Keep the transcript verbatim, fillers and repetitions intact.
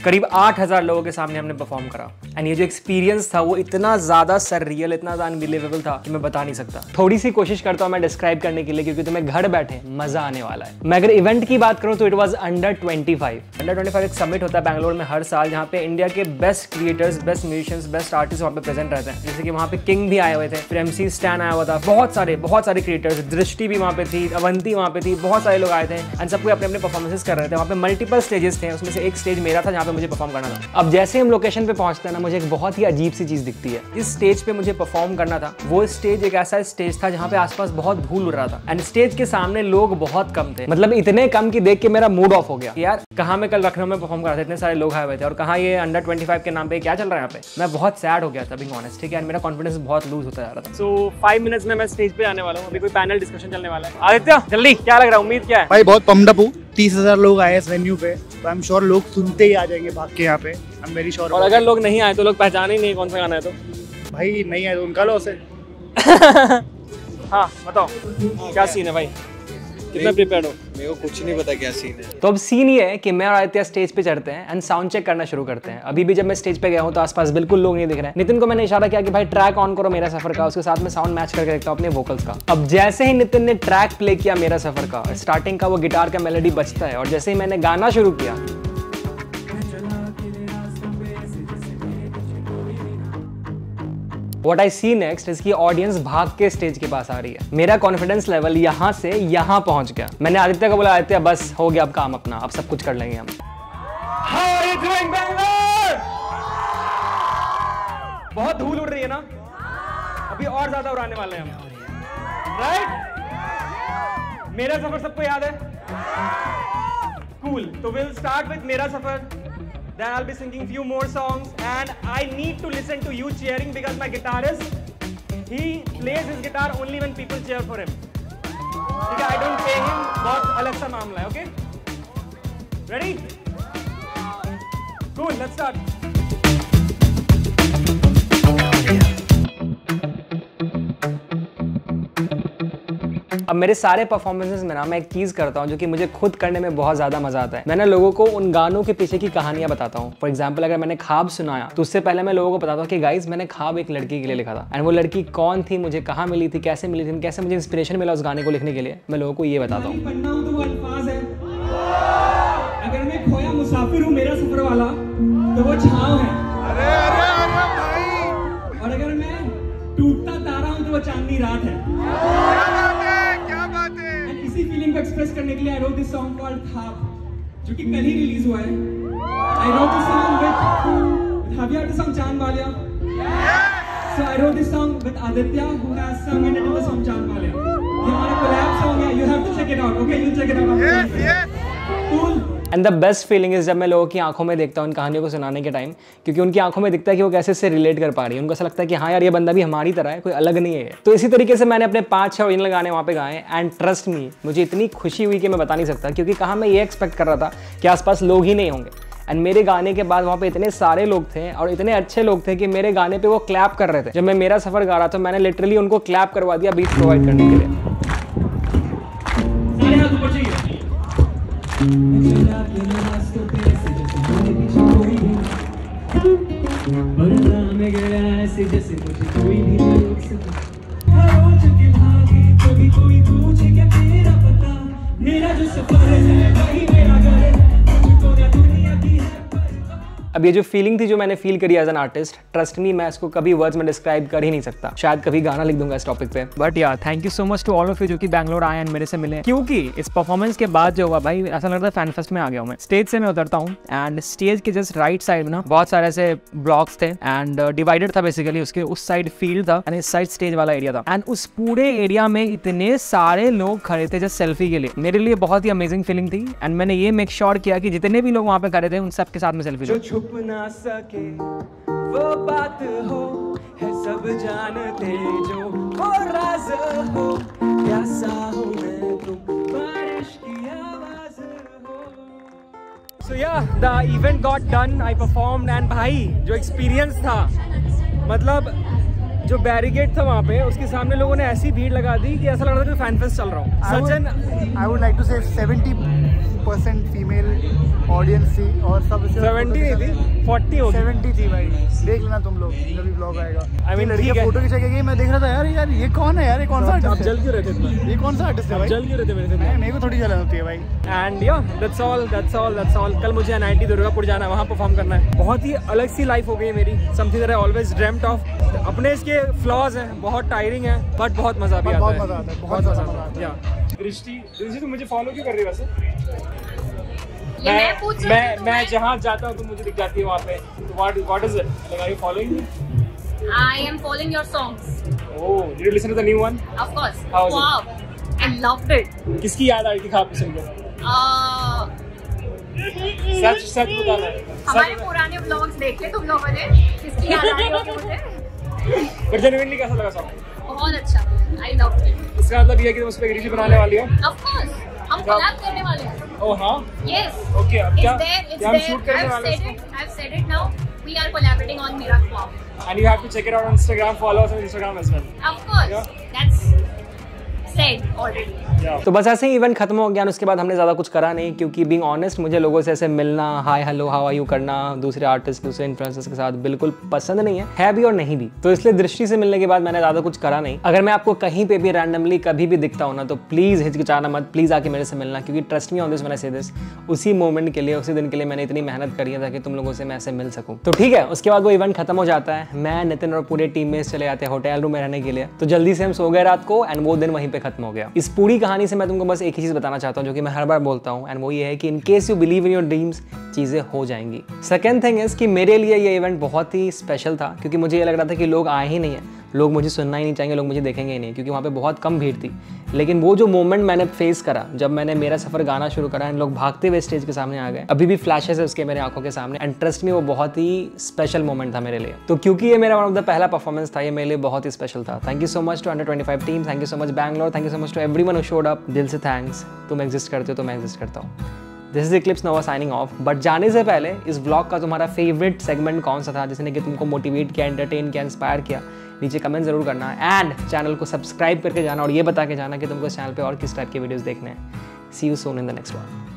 करीब आठ हज़ार लोगों के सामने हमने परफॉर्म करा एंड ये जो एक्सपीरियंस था वो इतना ज़्यादा सररियल, इतना ज़्यादा अनबिलीवेबल था कि मैं बता नहीं सकता। थोड़ी सी कोशिश करता हूँ मैं डिस्क्राइब करने के लिए, क्योंकि तुम्हें घर बैठे मजा आने वाला है। मैं अगर इवेंट की बात करूँ तो it was under twenty five. Under twenty five एक समिट होता है बैंगलोर में हर साल, जहाँ पे इंडिया के best creators, best musicians, best artist वहाँ पे प्रेजेंट रहते हैं। जैसे कि वहाँ पे किंग भी आए हुए थे, फिर एमसी स्टैन आया हुआ था, बहुत सारे बहुत सारे क्रिएटर्स, दृष्टि भी वहाँ पे थी, अवंती वहाँ पे थी, बहुत सारे लोग आए थे एंड सबको अपने अपने परफॉर्मेंसेस कर रहे थे। वहाँ पे मल्टीपल स्टेजेस थे, उसमें से एक स्टेज मेरा था जहाँ पे मुझे परफॉर्म करना था। अब जैसे हम लोकेशन पे पहुंचते हैं ना, मुझे एक बहुत ही अजीब सी चीज दिखती है। इस स्टेज पे मुझे परफॉर्म करना था, वो स्टेज एक ऐसा स्टेज था जहाँ पे आसपास बहुत धूल उड़ रहा था एंड स्टेज के सामने लोग बहुत कम थे, मतलब इतने कम कि देख के मेरा मूड ऑफ हो गया। यार कहाँ मैं कल लखनऊ में परफॉर्म कर रहा था, इतने सारे लोग आए हुए थे, और कहाँ ये अंडर ट्वेंटी फाइव के नाम पे क्या चल रहा है यहाँ पे। मैं बहुत सैड हो गया था, बीइंग ऑनेस्ट, ठीक है। मेरा कॉन्फिडेंस बहुत लूज होता जा रहा था। सो फाइव मिनट्स में मैं स्टेज पे आने वाला हूँ, अभी कोई पैनल डिस्कशन चलने वाला है। आदित्य जल्दी, क्या लग रहा है, उम्मीद क्या है? भाई बहुत पम्ड अप हूँ, तीस हजार लोग आए इस वेन्यू पे, तो आई एम श्योर लोग सुनते ही आ जाएंगे भाग के यहाँ पे। I am very sure. और अगर लोग नहीं आए तो लोग पहचाने ही नहीं कौन सा गाना है, तो भाई नहीं आए तो उनका लॉस है। हाँ बताओ क्या सीन है भाई, कितना प्रिपेयर्ड हो? मेरे को कुछ नहीं पता क्या सीन है। तो अब सीन ये है कि मैं और आदित्य स्टेज पे चढ़ते हैं एंड साउंड चेक करना शुरू करते हैं। अभी भी जब मैं स्टेज पे गया हूँ तो आसपास बिल्कुल लोग नहीं दिख रहे हैं। नितिन को मैंने इशारा किया कि भाई ट्रैक ऑन करो मेरा सफर का, उसके साथ में साउंड मैच करके देखता हूँ अपने वोकल्स का। अब जैसे ही नितिन ने ट्रैक प्ले किया मेरा सफर का, स्टार्टिंग का वो गिटार का मेलोडी बजता है, और जैसे ही मैंने गाना शुरू किया, What I see next is कि ऑडियंस भाग के स्टेज के पास आ रही है। मेरा कॉन्फिडेंस लेवल यहाँ से यहाँ पहुंच गया। मैंने आदित्य को बोला, आदित्य बस हो गया अब काम अपना, अब सब कुछ कर लेंगे हम। How are you doing, Bangalore? बहुत धूल उड़ रही है ना, अभी और ज्यादा उड़ाने वाले हैं हम, राइट? मेरा सफर सबको याद है? Cool. तो we'll start with मेरा सफर. Then I'll be singing few more songs and I need to listen to you cheering because my guitarist, he plays his guitar only when people cheer for him. Okay, I don't pay him, बहुत अलग सा मामला है, okay? Ready? Cool, let's start. अब मेरे सारे performances में ना मैं एक चीज करता हूँ जो कि मुझे खुद करने में बहुत ज्यादा मजा आता है। मैं ना लोगों को उन गानों के पीछे की कहानियां बताता हूँ। फॉर एग्जांपल अगर मैंने ख्वाब सुनाया तो उससे पहले मैं लोगों को बताता हूँ कि गाइज मैंने ख्वाब एक लड़की के लिए लिखा था एंड वो लड़की कौन थी, मुझे कहाँ मिली थी, कैसे मिली थी, कैसे मुझे इंस्पिरेशन मिला उस गाने को लिखने के लिए, मैं लोगों को ये बताता हूँ। अगर मैं खोया मुसाफिर हूँ मेरा सफर वाला तो वो छाँव है, और अगर मैं टूटता तारा हूँ तो वो चांदनी रात है। इसी फीलिंग को एक्सप्रेस करने के लिए I wrote this song called ख्वाब, जो कि कल ही रिलीज हुआ है। I wrote this song with, have you heard the song चांद Walia? So I wrote this song with Aditya, who has sung in another song चांद वालिया। ये हमारा collab song है, you have to check it out, okay? You check it out. Yes, yes. Cool. And the best feeling is जब मैं लोगों की आंखों में देखता हूँ इन कहानियों को सुनाने के टाइम, क्योंकि उनकी आंखों में दिखता है कि वो कैसे से रिलेट कर पा रही है। उनको ऐसा लगता है कि हाँ यार ये बंदा भी हमारी तरह है, कोई अलग नहीं है। तो इसी तरीके से मैंने अपने पाँच छः ओरिजिनल गाने वहाँ पे गाए एंड ट्रस्ट मी मुझे इतनी खुशी हुई कि मैं बता नहीं सकता, क्योंकि कहाँ मैं ये एक्सपेक्ट कर रहा था कि आसपास लोग ही नहीं होंगे एंड मेरे गाने के बाद वहाँ पे इतने सारे लोग थे और इतने अच्छे लोग थे कि मेरे गाने पे वो क्लैप कर रहे थे। जब मैं मेरा सफर गा रहा था मैंने लिटरली उनको क्लैप करवा दिया बीट प्रोवाइड करने के लिए। अब ये जो फीलिंग थी जो मैंने फील करी as an artist, trust me मैं इसको कभी वर्ड्स में डिस्क्राइब कर ही नहीं सकता। शायद कभी गाना लिख दूंगा इस टॉपिक पे। बट यार thank you so much to all of you जो कि बैंगलोर आए एंड मेरे से मिले, क्योंकि इस परफॉर्मेंस के बाद जो हुआ भाई ऐसा लगता है फैन फेस्ट में आ गया हूँ मैं। स्टेज से मैं उतरता हूँ एंड स्टेज के जस्ट राइट साइड में ना बहुत सारे ऐसे ब्लॉक्स थे एंड डिवाइडेड था बेसिकली, उसके उस साइड फील्ड था एंड इस साइड स्टेज वाला एरिया था एंड उस पूरे एरिया में इतने सारे लोग खड़े थे जस्ट सेल्फी के लिए। मेरे लिए बहुत ही अमेजिंग फीलिंग थी एंड मैंने ये मेक श्योर किया कि जितने भी लोग वहाँ पे खड़े थे उन सब के साथ में सेल्फी। जो छुप ना सके वो बात हो है सब जानते जो वो राज हो, प्यासा हूं मैं तुम बारिश की आवाज हो। So yeah, the event got done, I performed and भाई जो एक्सपीरियंस था, मतलब जो बैरिकेड था वहाँ पे उसके सामने लोगों ने ऐसी भीड़ लगा दी कि ऐसा लग रहा था कि फैन फेस्ट चल रहा हूँ। Sachin, I would like to say seventy percent female audience थी और सब सेवेंटी नहीं थी, फोर्टी हो गई। सेवेंटी थी भाई, देख लेना तुम लोग जब भी ब्लॉग आएगा। I mean, लड़की ठीक है। फोटो खिंचा के गई, मैं देख रहा था यार यार ये कौन है यार, ये कौन सा आप आर्टिस्ट जल क्यों रहते इतना? है, ये कौन सा आर्टिस्ट है भाई? जल क्यों रहते मेरे से? मैं- मेरे को थोड़ी जलन होती है भाई। एंड या that's all that's all that's all कल मुझे एन आई टी दुर्गापुर जाना है, वहाँ परफॉर्म करना है। बहुत ही अलग सी लाइफ हो गई है मेरी, something that I always dreamed of. अपने इसके फ्लॉज हैं, बहुत टायरिंग है, बट बहुत मजा भी बहुत आता है। मजा आता है, बहुत ज़्यादा मजा आता है। या दृष्टि दृष्टि तुम मुझे फॉलो क्यों कर रही है वैसे? ये मैं पूछ रही मैं हूँ मैं तुम्हें। जहाँ जाता हूँ तुम मुझे दिख जाती है वहाँ पे। तो what what is it? Like are you following me? I am following your songs, oh, did you listen to the new one? of course. How was it? Wow, I loved it. किसकी याद आई थी खाप सुन के? Uh, सच सच बताना है। हमारे सच पुराने vlogs देखे तुम लोगों ने, किसकी याद आई होगी मुझे? पर जेन्युइनली कैसा लगा सॉन्ग? बहुत अच्छा, I loved it. इसका मतलब ये है कि तुम उस पे रील बनाने वाली हो? Of course, हम collab करने वाले हैं. ओह हाँ। Yes. ओके, अब क्या? It's there, it's क्या हम there. shoot करने I've वाले हैं said इसको? it, I've said it now. We are collaborating on Mera ख्वाब. And you have to check it out on Instagram. Follow us on Instagram as well. Of course, Yeah. that's said already. तो बस ऐसे ही event खत्म हो गया। उसके बाद हमने ज़्यादा कुछ करा नहीं, क्योंकि बीइंग ऑनेस्ट मुझे लोगों से ऐसे मिलना, hi hello how are you करना, दूसरे आर्टिस्ट दूसरे इन्फ्लुएंसर्स के साथ बिल्कुल पसंद नहीं है, है भी और नहीं भी। तो इसलिए दृष्टि से मिलने के बाद मैंने ज़्यादा कुछ करा नहीं। अगर मैं आपको कहीं पे भी रैंडमली कभी भी दिखता हूँ ना, तो प्लीज़ हिचकिचाना मत, प्लीज़ आके मेरे से मिलना, क्योंकि trust me on this when I say this, उसी मोमेंट के लिए, उसी दिन के लिए मैंने इतनी मेहनत करी है ताकि तुम लोगों से मैं ऐसे मिल सकूँ। तो ठीक है, उसके बाद वो इवेंट खत्म हो जाता है, मैं नितिन और पूरे टीम में चले जाते हैं होटल रूम में रहने के लिए। तो जल्दी से हम सो गए रात को, एंड वो दिन वहीं पे खत्म हो गया। इस पूरी कहानी से मैं तुमको बस एक ही चीज़ बताना चाहता हूँ, जो कि मैं हर बार बोलता हूँ, एंड वो ये है कि in case you believe in your dreams, चीज़ें हो जाएंगी। सेकेंड थिंग इज कि मेरे लिए ये इवेंट बहुत ही स्पेशल था, क्योंकि मुझे ये लग रहा था कि लोग आए ही नहीं है, लोग मुझे सुनना ही नहीं चाहेंगे, लोग मुझे देखेंगे ही नहीं, क्योंकि वहाँ पे बहुत कम भीड़ थी। लेकिन वो जो मोमेंट मैंने फेस करा, जब मैंने मेरा सफ़र गाना शुरू करा एंड लोग भागते हुए स्टेज के सामने आ गए, अभी भी फ्लैशेस है उसके मेरे आंखों के सामने, एंड ट्रस्ट में वो बहुत ही स्पेशल मोमेंट था मेरे लिए। तो क्योंकि ये मेरा वन ऑफ द पहला परफॉर्मेंस था, ये मेरे लिए बहुत ही स्पेशल था। Thank you so much to under twenty five team, thank you so much Bangalore, thank you so much to everyone who showed up. दिल से थैंक्स, तुम एग्जिस्ट करते हो तो मैं एग्जिस्ट करता हूँ। This is Eclipse Nova signing off. But जाने से पहले इस व्लॉग का तुम्हारा फेवरेट सेगमेंट कौन सा था, जिसने कि तुमको मोटिवेट किया, एंटरटेन किया, इंस्पायर किया, नीचे कमेंट जरूर करना, एंड चैनल को सब्सक्राइब करके जाना और ये बता के जाना कि तुमको इस चैनल पे और किस टाइप के वीडियोस देखने हैं। See you soon in the next one.